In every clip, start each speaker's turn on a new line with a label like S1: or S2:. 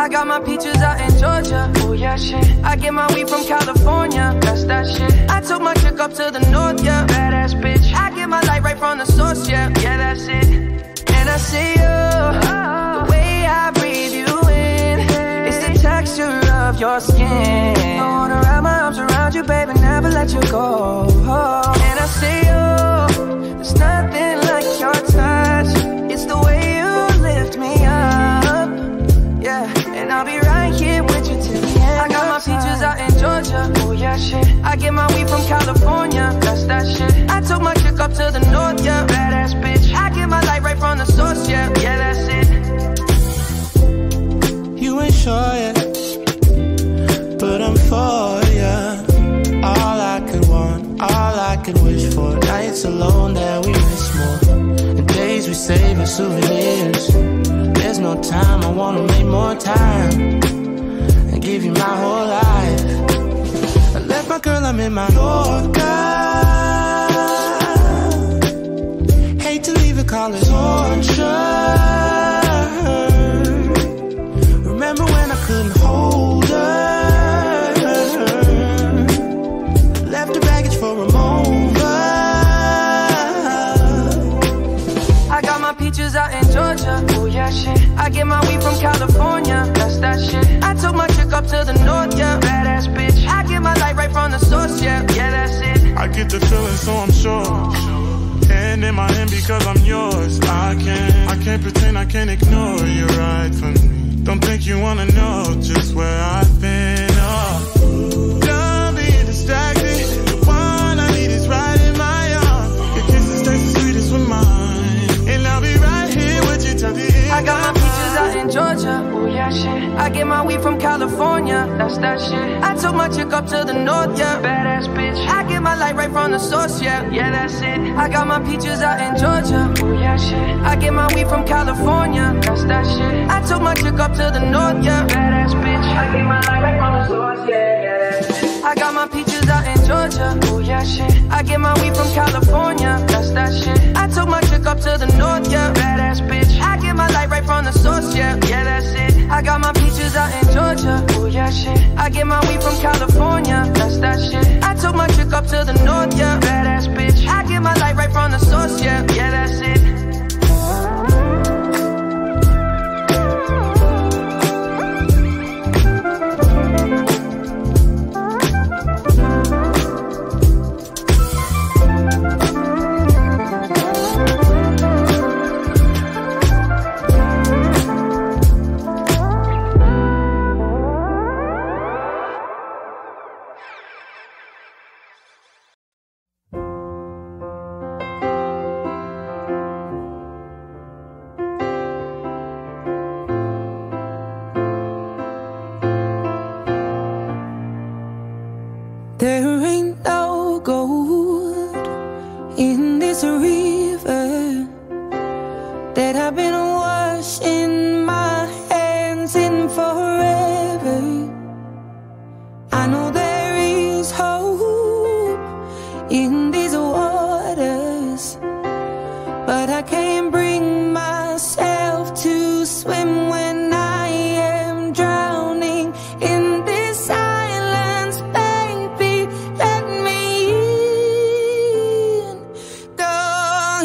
S1: I got my peaches out in Georgia. Oh yeah, shit. I get my weed from California. That's that shit. I took my chick up to the north, yeah. Badass bitch. I get my light right from the source, yeah. Yeah, that's it. And I see you, the way I breathe you in. It's the texture of your skin. I wanna wrap my arms around you, baby, never let you go. And I see you, there's nothing like your touch. It's the way you lift me up, yeah. And I'll be right here with you till the end. I got my peaches out in Georgia. Oh yeah, shit. I get my weed from California. That's that shit. I took my chick up to the north, yeah. Badass bitch. I get my light right from the source, yeah. Yeah, that's it.
S2: You ain't sure yet, but I'm for ya. All I could want, all I could wish for. Nights alone that we miss more, and days we save as souvenirs. There's no time, I wanna make more time and give you my whole life. I left my girl, I'm in my Yorker. Hate to leave it, call it torture. Remember when I couldn't hold her? Left the baggage for a moment.
S1: I got my peaches out in Georgia. Oh yeah, shit. I get my weed from California. That's that shit. I took my chick up to the north, yeah. Badass bitch. I get my light right from the source, yeah. Yeah, that's it.
S3: I get the feeling, so I'm sure. Hand in my hand because I'm yours. I can't pretend, I can't ignore you right from me. Don't think you wanna know just where I've been. Oh, don't be distracted. The one I need is right in my arms. Your kisses taste the sweetest with mine, and I'll be right here with you till the end.
S1: I got my peaches out in Georgia. Oh yeah, shit. I get my weed from California. That's that shit. I took my chick up to the north, yeah. Badass bitch. I get my light right from the source, yeah. Yeah, that's it. I got my peaches out in Georgia. Oh yeah, shit. I get my weed from California. That's that shit. I took my chick up to the north, yeah. Badass bitch. I get my light right from the source, yeah. Yeah, that's it. I got my peaches out in Georgia. Oh yeah, shit. I get my weed from California. That's that shit. I took my chick up to the north, yeah. Badass bitch. I get my light right from the source, yeah. Yeah, that's it. I got my peaches out in Georgia. Oh yeah, shit. I get my weed from California. That's that shit. I took my chick up to the north, yeah. Badass bitch. I get my light right from the source, yeah. Yeah, that's it.
S4: There ain't no gold in this river that I've been washing my hands in forever. I know there is hope in these waters, but I can't bring myself to swim when I am drowning in this silence. Baby, let me in. Don't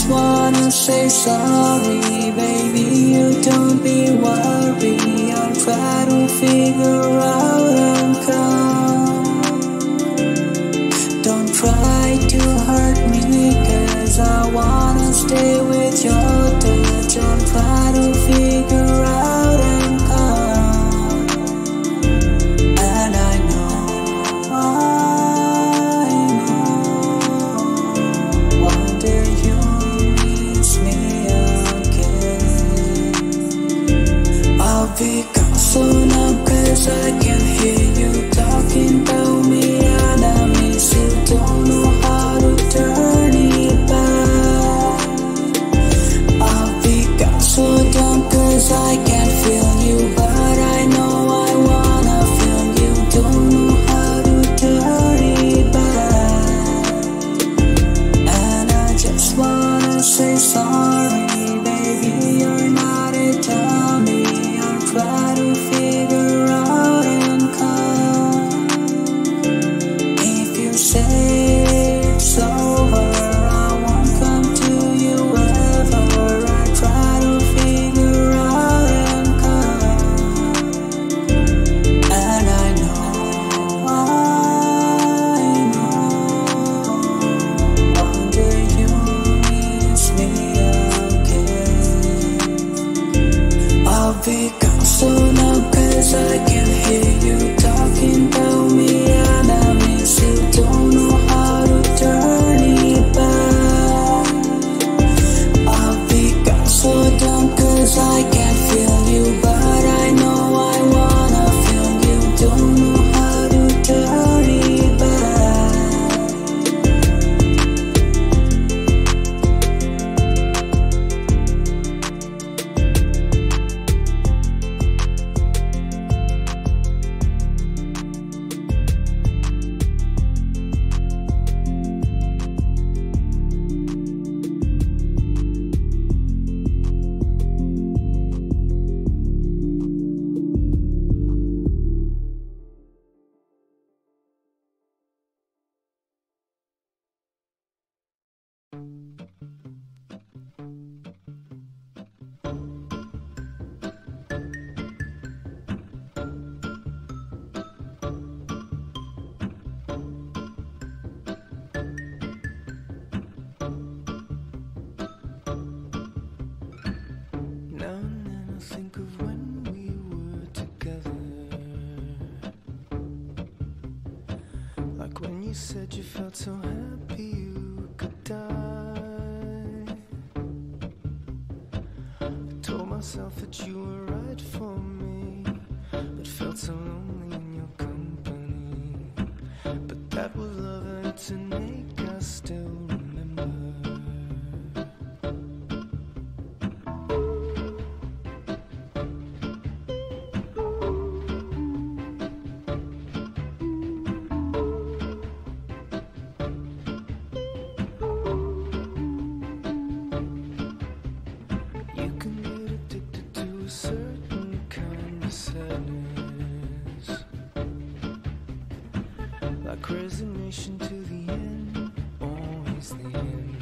S4: just wanna say sorry, baby. You don't be worried. I'll try to figure out and come. Don't try to hurt me, 'cause I wanna stay with your touch. I'll try to figure out and come. And I know one day you'll miss me again. I'll be gone soon now, 'cause I can hear you talking about me, and I miss you. Don't know how to turn it back. I'll be gone so dumb, 'cause I can't feel you, but I know I wanna feel you. Don't know how to turn it back. And I just wanna say sorry, baby. You're not it, tell me. I'll try to figure out and come. If you say it's over, I won't come to you ever. I try to figure out and come. And I know one day you'll miss me again. I'll be gone soon now, 'cause I can hear you talking about me, and I miss you. Don't know how to turn it back. I'll be gone so dumb, 'cause I can't feel you, but I know I wanna feel you. Don't know how to turn it back.
S2: Now and then I think of when we were together, like when you said you felt so happy you could die. I told myself that you were right for me, but felt so lonely in your company. But that was love, and it's an ache I still remember. You can get addicted to a certain kind of sadness, like resignation to the end, always the end.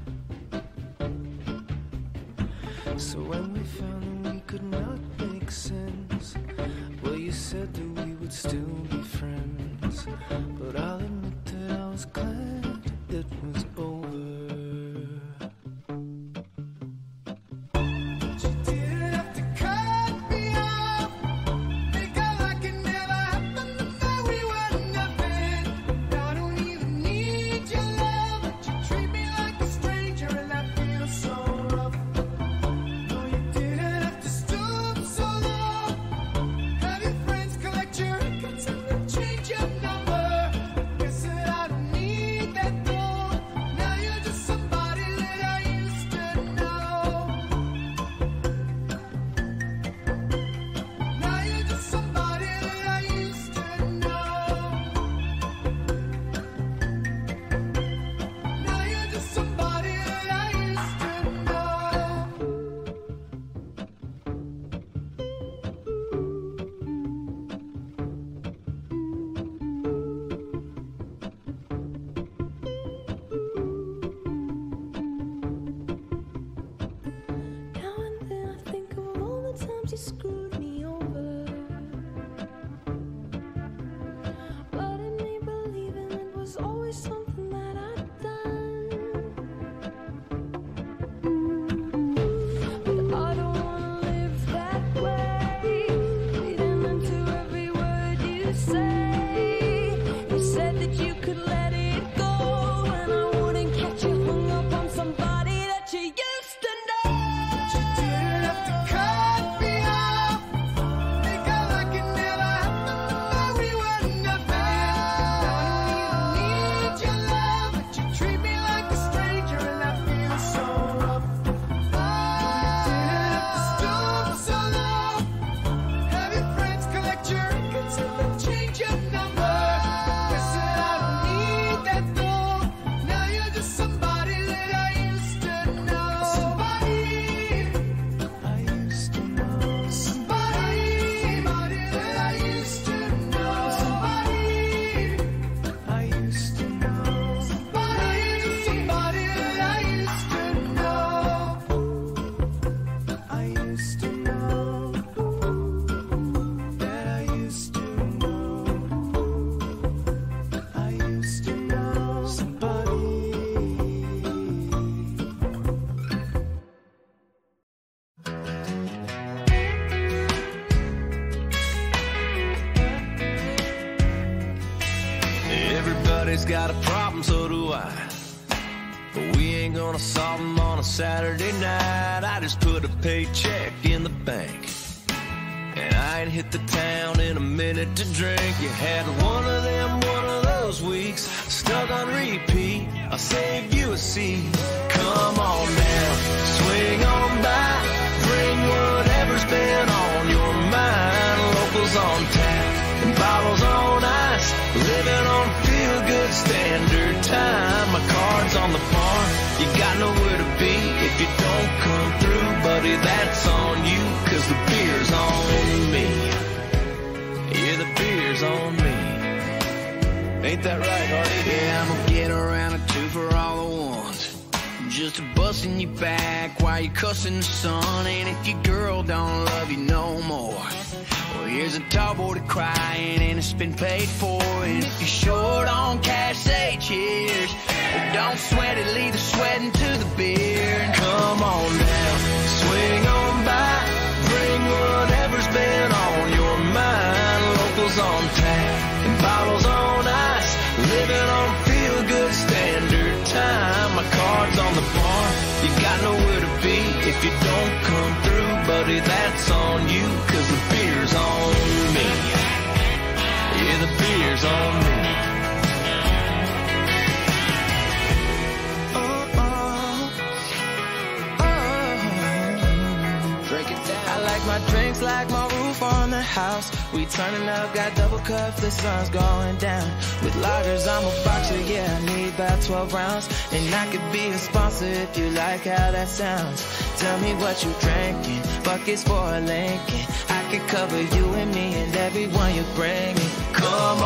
S2: So when we found that we could not make sense, well, you said that we would still be friends. But I'll admit that I was glad it was over.
S5: Collect your records and then change your number. Guess that I don't need times you screwed me over, but in me believing it was always something that I'd done. But I don't wanna live that way, reading into every word you say. You said that you could let it go, and I wouldn't catch you hung up on somebody that you used to know.
S6: But you didn't have to cut me off, make out like it never happened, but we were nothing. Now I don't even need your love, but you treat me like a stranger, and I feel so rough. You didn't have to stoop so low, have your friends collect your records and then change your number. Listen, I don't need that though, now you're just somebody that I used to know. Somebody I used to know. Somebody that I used to know. Somebody I used to know. Somebody that I used to know. I used to know. That I used to know. I used to know somebody.
S7: Everybody's got a problem, so do I. But we ain't gonna solve them on a Saturday night. I just put a paycheck in the bank, and I ain't hit the town in a minute to drink. You had one of those weeks, stuck on repeat. I'll save you a seat. Come on now, swing on by, bring whatever's been on your mind. Locals on tap and bottles on ice, living on feel-good standard time. My card's on the bar, you got nowhere to be if you don't come through, buddy, that's on you, 'cause the beer's on me. Yeah, the beer's on me. Ain't that right, Hardy? Yeah, I'm gonna get around a two for all the ones, just a busting you back while you cussing the sun. And if your girl don't love you no more, well, here's a tall boy to crying and it's been paid for. And if you're short on cash, say cheers. But don't sweat it, leave the sweating to the beer. And come on down, swing on by, bring whatever's been on your mind. Locals on tap and bottles on ice, living on feel-good standard time. My card's on the bar, you got nowhere to be if you don't come through, buddy, that's on you, 'cause the beer's on me. Yeah, the beer's on me. Drink it down. I like my drinks like my roof on the house. We turning up, got double cups, the sun's going down. With lagers, I'm a boxer, yeah, I need about 12 rounds. And I could be a sponsor if you like how that sounds. Tell me what you drinking, buckets for a Lincoln. I could cover you and me and everyone you're bringing. Come